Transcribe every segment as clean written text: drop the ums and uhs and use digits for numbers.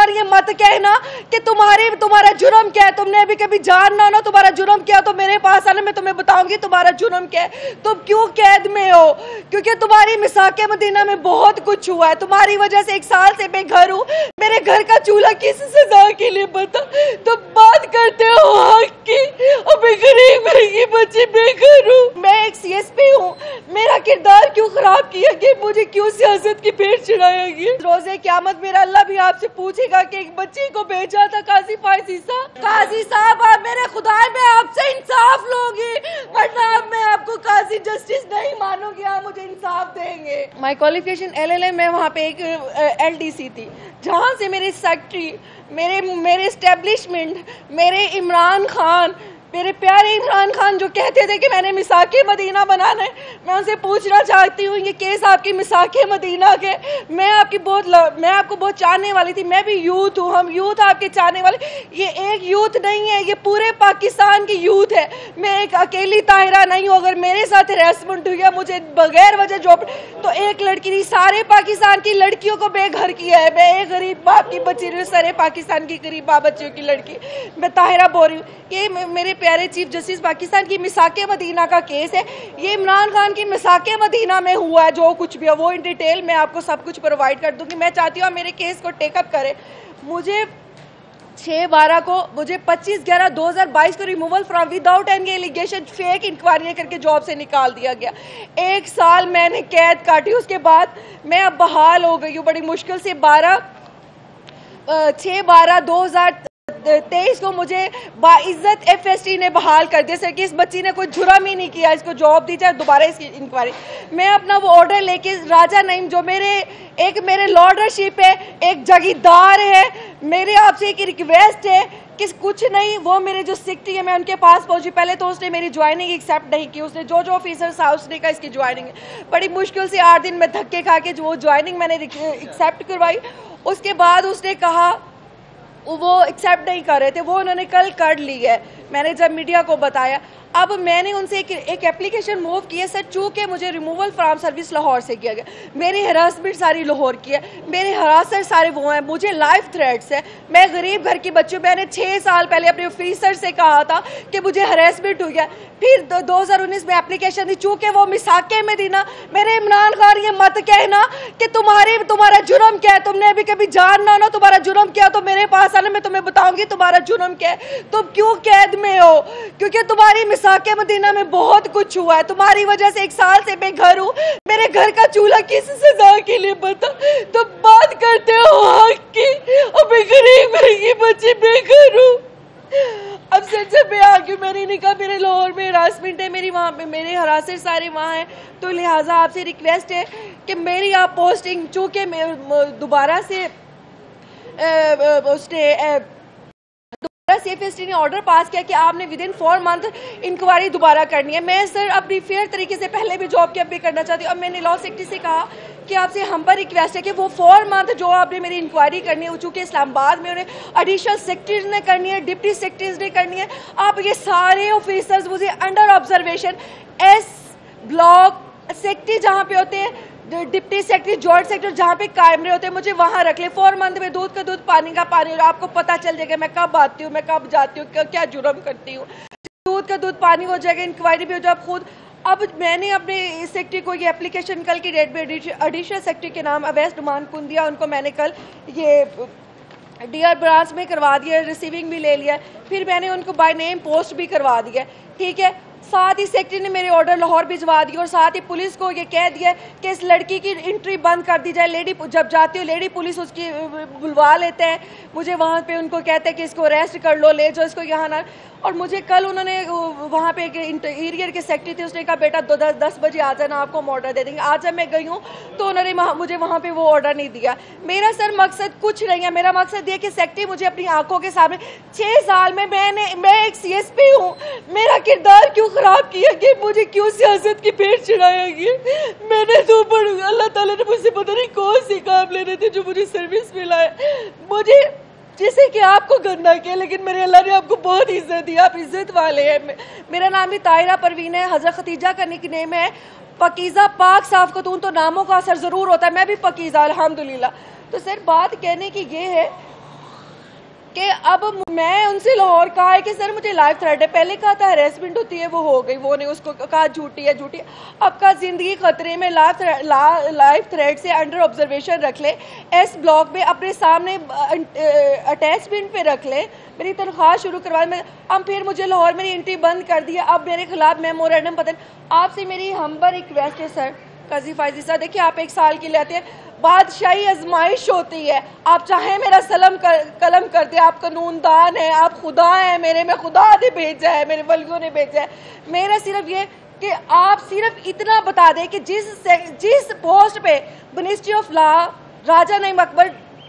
خان یہ مت کہنا کہ تمہارا جرم کیا ہے. تم نے ابھی کبھی جاننا ہو نا تمہارا جرم کیا تو میرے پاس آنا, میں تمہیں بتاؤں گی تمہارا جرم کیا ہے. تم کیوں قید میں ہو؟ کیونکہ تمہاری مساک مدینہ میں بہت کچھ ہوا ہے. تمہاری وجہ سے 1 سال سے بے گھر ہوں. میرے گھر کا چولہا کس سزا کے لیے بتا. تم بات کرتے ہو حق کی اور میں غریب گھر کی بچی بے گھر ہوں. میں ایک CSP ہوں. میرا کردار کیوں خراب کیا گیا؟ مجھے کیوں سیاست کی بھیٹ چڑھایا گیا؟ روزے قیامت میرا اللہ بھی آپ سے پوچھے گا کہ ایک بچی کو بھیجا تھا قاضی فائزی صاحب. قاضی صاحب آپ میرے خدا میں آپ سے انصاف لوں گی, ورنہ میں آپ کو قاضی جسٹس نہیں مانوں گی. آپ مجھے انصاف دیں گے. مائی کوالیفکیشن LLM میں وہاں پہ ایک LDC تھی جہاں سے میرے سیکٹری, میرے اسٹیبلشمنٹ, میرے عمران خان, میرے پیارے عمران خان جو کہتے تھے کہ میں نے مساک مدینہ بنانا ہے, میں ان سے پوچھنا چاہتی ہوں یہ کیس آپ کی مساک مدینہ کے. میں آپ کو بہت چاہنے والی تھی. میں بھی یوتھ ہوں, ہم یوتھ آپ کے چاہنے والے. یہ ایک یوتھ نہیں ہے, یہ پورے پاکستان کی یوتھ ہے. میں ایک اکیلی طاہرہ نہیں ہوں. اگر میرے ساتھ ہراسمنٹ ہوئی ہے, مجھے بغیر وجہ جاب, تو ایک لڑکی نہیں سارے پاکستان کی لڑکیوں کو بے گھر کیا ہے. میں ایک غریب باپ کی بچی رہی ہوں, سارے پاکستان کی غریب باپ بچیوں کی لڑکی. میں طاہرہ بول رہی ہوں. یہ میرے پیارے چیف جسٹس پاکستان کی مساک مدینہ کا کیس ہے. یہ عمران خان کی مساک مدینہ میں ہوا ہے. جو کچھ بھی ہے وہ ان ڈیٹیل میں آپ کو سب کچھ پرووائڈ کر دوں گی. میں چاہتی ہوں میرے کیس کو ٹیک اپ کرے. مجھے 6/12 کو, مجھے 25/11/2022 کو removal from without any allegation fake inquiry کر کے جاب سے نکال دیا گیا. 1 سال میں نے قید کاٹی. اس کے بعد میں اب بحال ہو گئی ہوں بڑی مشکل سے. 6/12/2023 کو مجھے باعزت FST نے بحال کر دیا. سر کہ اس بچی نے کوئی جرم ہی نہیں کیا, اس کو جاب دی جائے دوبارہ اس کی انکوائری. میں اپنا وہ آرڈر لے کے راجہ نعیم جو میرے لارڈرشپ ہے, ایک جاگیردار ہے, میرے آپ سے ایک ریکویسٹ ہے کہ کچھ نہیں, وہ میرے جو سیکٹری ہے میں ان کے پاس پہنچی. پہلے تو اس نے میری جوائننگ ایکسیپٹ نہیں کی. اس نے جو آفیسر تھا اس نے کہا اس کی جوائننگ ہے. بڑی مشکل سے 8 دن میں دھکے کھا کے جو وہ جوائننگ میں نے ایکسیپٹ کروائی. اس کے بعد اس نے کہا وہ ایکسیپٹ نہیں کر رہے تھے, وہ انہوں نے کل کر لی ہے. میں نے جب میڈیا کو بتایا, اب میں نے ان سے ایک اپلیکیشن موو کی ہے سر, چونکہ مجھے ریموول فرام سروس لاہور سے کیا گیا. میری ہراسمنٹ ساری لاہور کی ہے, میرے ہراسر سارے وہ ہیں, مجھے لائف تھریٹس ہے. میں غریب گھر کی بچی ہوں. میں نے 6 سال پہلے اپنے آفیسر سے کہا تھا کہ مجھے ہراسمنٹ ہوئی ہے. پھر 2019 میں اپلیکیشن دی, چونکہ وہ مساک مدینہ. میرے عمران خان یہ مت کہنا کہ تمہارا جرم کیا ہے. تم نے ابھی کبھی جاننا ہو نا تمہارا جرم کیا تو میرے پاس آنا, میں تمہیں بتاؤں گی تمہارا جرم کیا ہے. تم کیوں قید میں ہو؟ کیونکہ تمہاری مساک مدینہ میں بہت کچھ ہوا ہے. تمہاری وجہ سے 1 سال سے بے گھر ہوں. میرے گھر کا چولہا کس سزا کے لیے بتا. تم بات کرتے ہو حق کی اور میں غریب گھر کی بچی بے گھر ہوں. اب سر جب میں آگئی, میں نے کہا میرے لاہور میں ہراسمنٹ ہے, میری وہاں پہ میرے ہراسر سارے وہاں ہیں, تو لہٰذا آپ سے ریکویسٹ ہے کہ میری آپ پوسٹنگ, چونکہ دوبارہ سے اس نے CFST نے آرڈر پاس کیا کہ آپ نے ودن 4 منتھ انکوائری دوبارہ کرنی ہے. میں سر اپنی فیئر طریقے سے پہلے بھی جاب کی اب بھی کرنا چاہتی ہوں. اب میں نے لاء سیکٹری سے کہا کہ آپ سے ہم پر ریکویسٹ ہے کہ وہ 4 منتھ جو آپ نے میری انکوائری کرنی ہے, چونکہ اسلام آباد میں انہیں ایڈیشنل سیکٹریز نے کرنی ہے, ڈپٹی سیکٹریز نے کرنی ہے. آپ یہ سارے آفیسرز مجھے under observation S block secretary جہاں پہ ہوتے ہیں, ڈپٹی سیکٹری, جوائنٹ سیکٹری جہاں پہ کیمرے ہوتے ہیں, مجھے وہاں رکھ لے. 4 منتھ میں دودھ کا دودھ پانی کا پانی, اور آپ کو پتہ چل جائے گا میں کب آتی ہوں, میں کب جاتی ہوں, کیا جرم کرتی ہوں. دودھ کا دودھ پانی ہو جائے گا, انکوائری بھی ہو جائے. خود اب میں نے اپنے سیکٹری کو یہ اپلیکیشن کل کی ڈیٹ میں ایڈیشنل سیکٹری کے نام اویس ڈمان کندیا, ان کو میں نے کل یہ ڈی آر برانچ میں کروا دیا, ریسیونگ بھی لے لیا. پھر میں نے ان کو بائی نیم پوسٹ بھی کروا دیا. ٹھیک ہے, ساتھ ہی سیکٹری نے میرے آرڈر لاہور بھجوا دی, اور ساتھ ہی پولیس کو یہ کہہ دیا کہ اس لڑکی کی انٹری بند کر دی جائے. لیڈی جب جاتی ہو لیڈی پولیس اس کی بلوا لیتے ہیں, مجھے وہاں پہ ان کو کہتے ہیں کہ اس کو اریسٹ کر لو, لے جاؤ اس کو یہاں نہ. اور مجھے کل انہوں نے وہاں پہ انٹیریئر کے سیکٹری تھے, اس نے کہا بیٹا 10 بجے آ جانا, آپ کو ہم آرڈر دے دیں گے. آج جب میں گئی ہوں تو انہوں نے مجھے وہاں پہ وہ آرڈر نہیں دیا. میرا سر مقصد کچھ نہیں ہے, میرا مقصد یہ کہ سیکٹری مجھے اپنی آنکھوں کے سامنے 6 سال میں ایک CSP ہوں, میرا کردار کیوں خراب کیا کہ مجھے کیوں سیاست کی بھیٹ چڑھایا گیا. میں نے تو اللہ تعالیٰ نے مجھ سے پتہ نہیں کون سی کام لینے تھے جو مجھے سروس میں لائے. مجھے جیسے کہ آپ کو گندا کیا, لیکن میرے اللہ نے آپ کو بہت عزت دی, آپ عزت والے ہیں. میرا نام بھی طاہرہ پروین ہے, حضرت ختیجہ کا نک نیم ہے. پاکیزہ پاک صاف خاتون, تو ناموں کا اثر ضرور ہوتا ہے, میں بھی پاکیزہ الحمدللہ. تو سر بات کہنے کی یہ ہے کہ اب میں ان سے لاہور کہا ہے کہ سر مجھے لائف تھریٹ ہے. پہلے کہا تھا ہریسمنٹ ہوتی ہے وہ ہو گئی, وہ نہیں, اس کو کہا جھوٹی ہے جھوٹی. اب کا زندگی خطرے میں, لائف تھریٹ سے انڈر آبزرویشن رکھ لے, ایس بلاک میں اپنے سامنے اٹیچمنٹ پہ رکھ لے, میری تنخواہ شروع کروا میں. اب پھر مجھے لاہور میری انٹری بند کر دیا, اب میرے خلاف میمورینڈم پتہ نہیں. آپ سے میری ہمبر ریکویسٹ ہے سر قاضی فائزی صاحب, دیکھیے آپ 1 سال کی لیتے ہیں, بادشاہی آزمائش ہوتی ہے, آپ چاہیں میرا قلم کر دیں, آپ قانون دان ہیں, آپ خدا ہیں میرے, میں خدا نے بھیجا ہے, میرے ولیوں نے بھیجا ہے. میرا صرف یہ کہ آپ صرف اتنا بتا دیں کہ جس پوسٹ پہ ministry of law Raja Naeem Akbar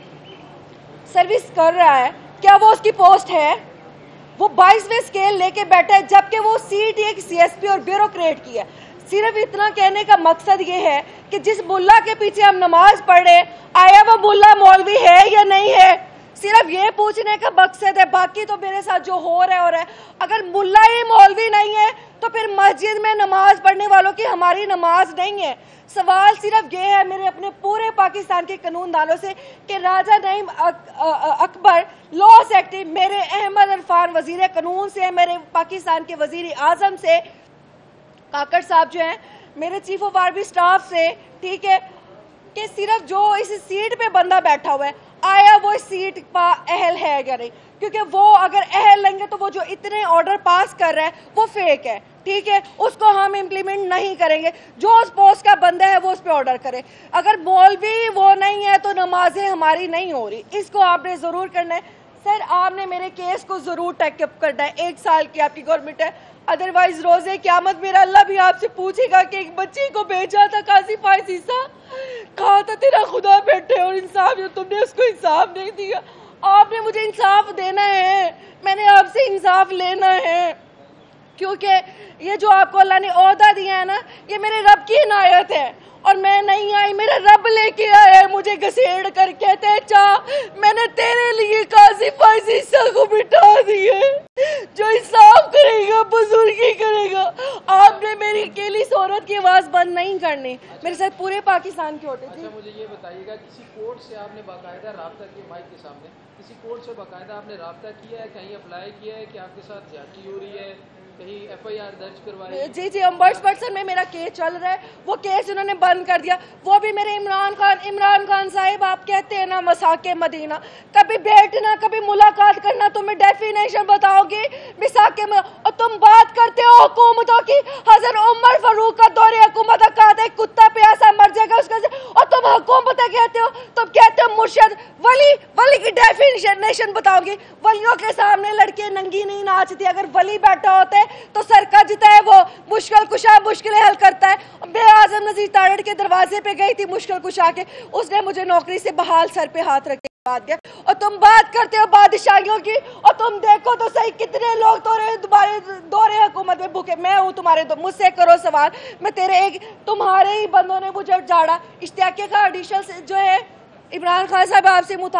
service کر رہا ہے, کیا وہ اس کی پوسٹ ہے؟ وہ 22ویں اسکیل لے کے بیٹھا ہے, جبکہ وہ سیٹ ایک CSP اور بیوروکریٹ کی ہے. صرف اتنا کہنے کا مقصد یہ ہے کہ جس ملا کے پیچھے ہم نماز پڑھ رہے, آیا وہ ملا مولوی ہے یا نہیں ہے, صرف یہ پوچھنے کا مقصد ہے. باقی تو میرے ساتھ جو ہو رہا ہے, اگر ملا ہی مولوی نہیں ہے تو پھر مسجد میں نماز پڑھنے والوں کی ہماری نماز نہیں ہے. سوال صرف یہ ہے میرے اپنے پورے پاکستان کے قانون دانوں سے کہ راجہ نعیم اکبر لا سیکٹری, میرے احمد عرفان وزیر قانون سے, میرے پاکستان کے وزیر اعظم سے, کاکڑ صاحب جو ہیں میرے چیف آف آرمی سٹاف سے, ٹھیک ہے, کہ صرف جو اس سیٹ پہ بندہ بیٹھا ہوا ہے, آیا وہ اس سیٹ کا اہل ہے یا نہیں, کیونکہ وہ اگر اہل لیں گے تو وہ جو اتنے آرڈر پاس کر رہا ہے وہ فیک ہے, ٹھیک ہے, اس کو ہم امپلیمنٹ نہیں کریں گے. جو اس پوسٹ کا بندہ ہے وہ اس پہ آرڈر کرے. اگر مولوی وہ نہیں ہے تو نمازیں ہماری نہیں ہو رہی, اس کو آپ نے ضرور کرنا ہے. سر آپ نے میرے کیس کو ضرور ٹیک اپ کرنا ہے, 1 سال کی آپ کی گورنمنٹ ہے, ادروائز روزے قیامت میرا اللہ بھی آپ سے پوچھے گا کہ ایک بچی کو بھیجا تھا قاضی فائزی صاحب, کہا تھا تیرا خدا بیٹھے اور انصاف, تم نے اس کو انصاف نہیں دیا. آپ نے مجھے انصاف دینا ہے, میں نے آپ سے انصاف لینا ہے, کیونکہ یہ جو آپ کو اللہ نے عہدہ دیا ہے نا, یہ میرے رب کی عنایت ہے, اور میں نہیں آئی, میرا رب لے کے آیا ہے مجھے گھسیڑ کر. کہتے ہیں چاہ میں نے تیرے لیے قاضی فائزی صاحب کو بٹھا دیے, جو انصاف کرے گا بزرگی کرے گا. آپ نے میری اکیلی عورت کی آواز بند نہیں کرنی, میرے ساتھ پورے پاکستان کی ہوتے تھے. اچھا مجھے یہ بتائیے گا, کسی کورٹ سے آپ نے باقاعدہ رابطہ کیا, مائک کے سامنے, کسی کورٹ سے باقاعدہ آپ نے رابطہ کیا ہے, کہیں اپلائی کیا ہے کہ آپ کے ساتھ زیادتی ہو رہی ہے, کہیں FIR درج کروائی؟ جی امبرسن میں میرا کیس چل رہا ہے, وہ کیس انہوں نے بند کر دیا. وہ بھی میرے عمران خان صاحب, آپ کہتے ہیں نا مساک مدینہ, کبھی بیٹھنا کبھی ملاقات کرنا, تمہیں ڈیفینیشن بتاؤ گی مساک, اور تم بات کرتے ہو حکومتوں کی. حضرت عمر فاروق کا دور حکومت کہا تھا کتا پیاسا مر جائے گا اس کا, اور تم حکومتیں کہتے ہو, تم کہتے ہو مرشد ولی کی ڈیفینیشن بتاؤ گی. ولیوں کے سامنے لڑکے ننگی نہیں ناچتی, اگر ولی بیٹھا ہوتا ہے تو سر کا جتا ہے وہ مشکل کشا مشکلیں حل کرتا ہے. میں اعظم نذیر تارڑ کے دروازے پہ گئی تھی مشکل کشا کے, اس نے مجھے نوکری سے بحال سر پہ ہاتھ رکھ کے بات کیا, اور تم بات کرتے ہو بادشاہیوں کی, اور تم دیکھو تو صحیح کتنے لوگ تمہارے دور حکومت میں بھوکے. میں ہوں تمہارے مجھ سے کرو سوال, میں تمہارے ہی بندوں نے مجھے جاڑا. اشتیاقیہ کا ایڈیشنل جو ہے عمران خان صاحب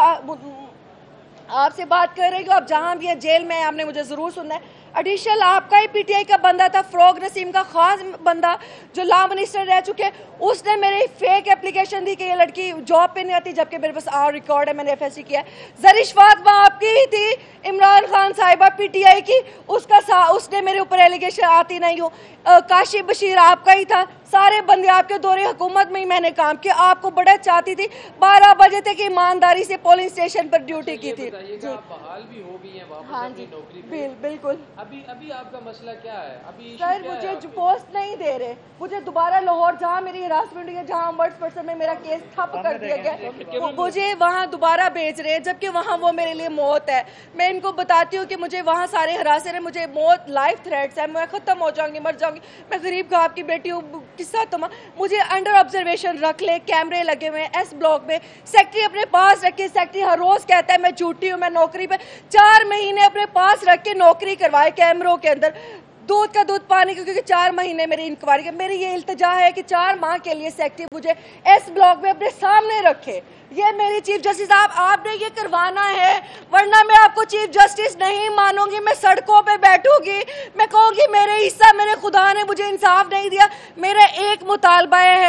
آپ سے بات کر رہے ہو, آپ جہاں بھی ہیں جیل میں, آپ نے مجھے ضرور سننا ہے. ایڈیشنل آپ کا ہی PTI کا بندہ تھا, فروغ نسیم کا خاص بندہ جو لا منسٹر رہ چکے, اس نے میری فیک اپلیکیشن دی کہ یہ لڑکی جاب پہ نہیں آتی, جبکہ میرے پاس ریکارڈ ہے, میں نے FSC کیا ہے. زرش فاطمہ آپ کی ہی تھی, عمران خان صاحبہ PTI کی, اس نے میرے اوپر ایلیگیشن آتی نہیں ہوں. کاشف بشیر آپ کا ہی تھا, سارے بندے آپ کے دور حکومت میں ہی میں نے کام کیا. آپ کو بڑا چاہتی تھی, 12 بجے تک ایمانداری سے پولنگ اسٹیشن پر ڈیوٹی کی تھی. بحال بھی ہو گئی ہیں واپس اپنی نوکری پہ, بالکل. ابھی آپ کا مسئلہ کیا ہے؟ ابھی سر مجھے پوسٹ نہیں دے رہے, مجھے دوبارہ لاہور جہاں میری ہراسمنٹ ہوئی ہے, جہاں امبرسن میں میرا کیس ٹھپ کر دیا گیا, مجھے وہاں دوبارہ بھیج رہے ہیں, جبکہ وہاں وہ میرے لیے موت ہے. میں ان کو بتاتی ہوں کہ مجھے وہاں سارے ہراسے ہیں, مجھے موت لائف تھریٹس ہے, میں ختم ہو جاؤں گی, مر جاؤں گی, میں غریب گھاپ کی بیٹی ہوں, کس ساتھ مجھے انڈر آبزرویشن رکھ لے, کیمرے لگے ہوئے ہیں ایس بلاک میں, سیکٹری اپنے پاس رکھے. سیکٹری ہر روز کہتا ہے میں جھوٹی ہوں, میں نوکری پہ 4 مہینے اپنے پاس رکھ کے نوکری کروائے کیمروں کے اندر, دودھ کا دودھ پانی کا, کیونکہ 4 مہینے میری انکوائری کا. میری یہ التجا ہے کہ 4 ماہ کے لیے سیکٹری مجھے ایس بلاک میں اپنے سامنے رکھے. یہ میری چیف جسٹس صاحب, آپ نے یہ کروانا ہے, ورنہ میں آپ کو چیف جسٹس نہیں مانوں گی. میں سڑکوں پہ بیٹھوں گی, میں کہوں گی میرے حصہ میرے خدا نے مجھے انصاف نہیں دیا. میرا ایک مطالبہ ہے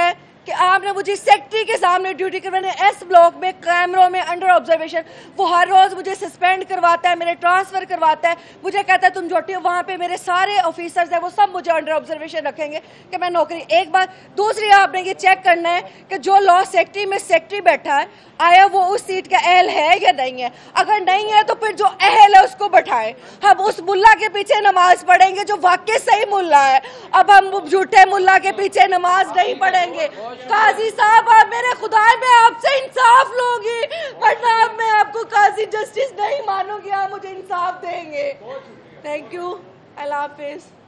کہ آپ نے مجھے سیکٹری کے سامنے ڈیوٹی کروانے ایس بلاک میں کیمروں میں انڈر آبزرویشن. وہ ہر روز مجھے سسپینڈ کرواتا ہے, میرے ٹرانسفر کرواتا ہے, مجھے کہتا ہے تم جوٹی ہو. وہاں پہ میرے سارے آفیسرز ہیں, وہ سب مجھے انڈر آبزرویشن رکھیں گے کہ میں نوکری. ایک بات. دوسری, آپ نے یہ چیک کرنا ہے کہ جو لا سیکٹری میں سیکٹری بیٹھا ہے آیا وہ اس سیٹ کا اہل ہے یا نہیں ہے. اگر نہیں ہے تو پھر جو اہل ہے اس کو بٹھائیں. ہم اس ملا کے پیچھے نماز پڑھیں گے جو واقعی صحیح ملا ہے. اب ہم جھوٹے ملا کے پیچھے نماز نہیں پڑھیں گے. قاضی صاحب, آپ میرے خدا, میں آپ سے انصاف لوں گی, ورنہ میں آپ کو قاضی جسٹس نہیں مانوں گی. آپ مجھے انصاف دیں گے. Thank you. اللہ حافظ.